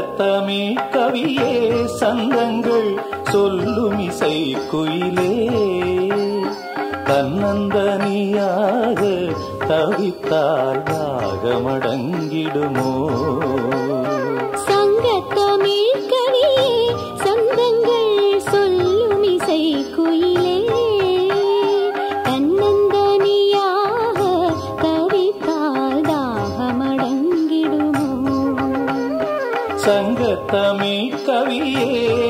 சங்கத்தமிழ் கவியே சந்தங்கள் சொல்லும் இசை குயிலே தன்னந்தனியாக தவித்தால் ராகமடங்கிடுமோ சங்கத்தமிழ் கவியே சந்தங்கள் சொல்லும் இசை குயிலே தன்னந்தனியாக தவித்தால் தாகமடங்கிடுமோ சங்கத்தமிழ் கவியே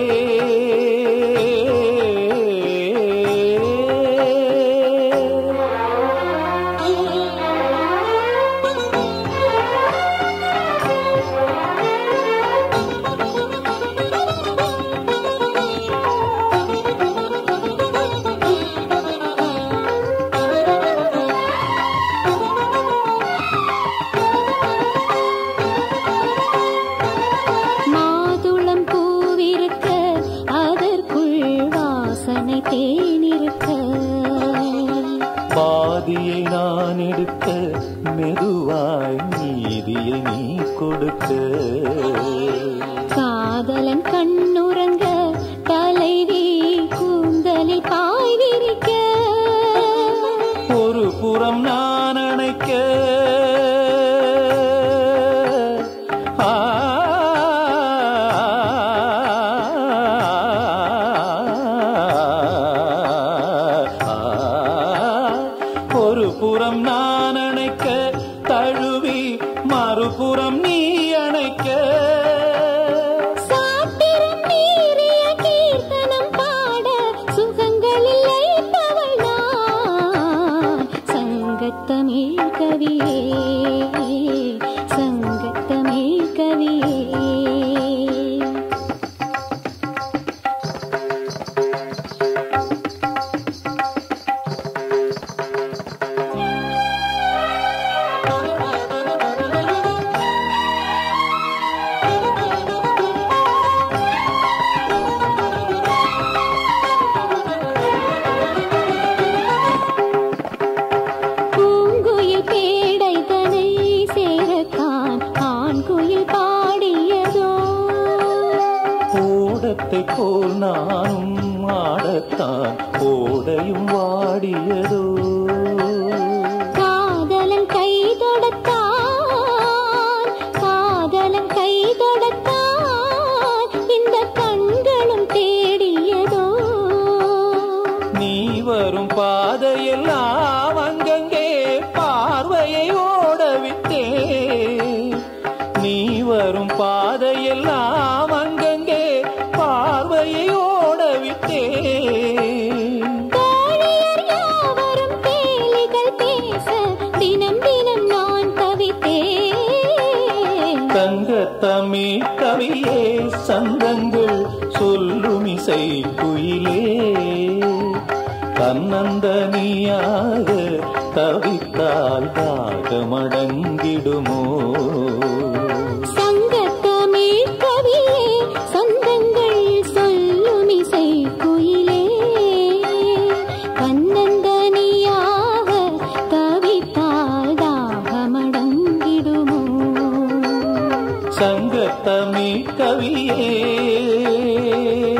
பாதியை நான் எடுக்க மெதுவாய் நீதியை நீ கொடுக்க காதலன் கண்ணுறங்க தலைவி கூந்தலில் பாய் விரிக்க ஒரு புறம் நான் அணைக்க ஒரு புறம் நான் அணைக்க தழுவி மறுபுறம் நீ அணைக்க சாத்திரம் மீறிய கீர்த்தனம் பாட சுகங்களில் லைப்பவள் நான் சங்கத்தமிழ் கவியே சங்கத்தமிழ் கவியே ஓடத்தை போல் நானும் ஆடத்தான் ஓடையும் வாடியதோ காதலன் கை தொடத்தான் காதலன் கை தொடத்தான் இந்த கண்களும் தேடியதோ நீ வரும் பாதையெல்லாம் அங்கங்கே பார்வையை ஓடவிட்டே நீ வரும் பாதையெல்லாம் அங்கங்கே பார்வையை ஓடவிட்டே தோழியர் யாவரும் கேலிகள் பேச தினம் தினம் நான் தவித்தேன் தங்கத்தமிழ் கவியே சந்தங்கள் சொல்லும் இசை குயிலே தன்னந்தனியாக தவித்தால் தாகமடங்கிடுமோ சங்கத்தமிழ் கவியே சந்தங்கள் சொல்லும் இசை குயிலே தன்னந்தனியாக தவித்தால் தாகமடங்கிடுமோ சங்கத்தமிழ் கவியே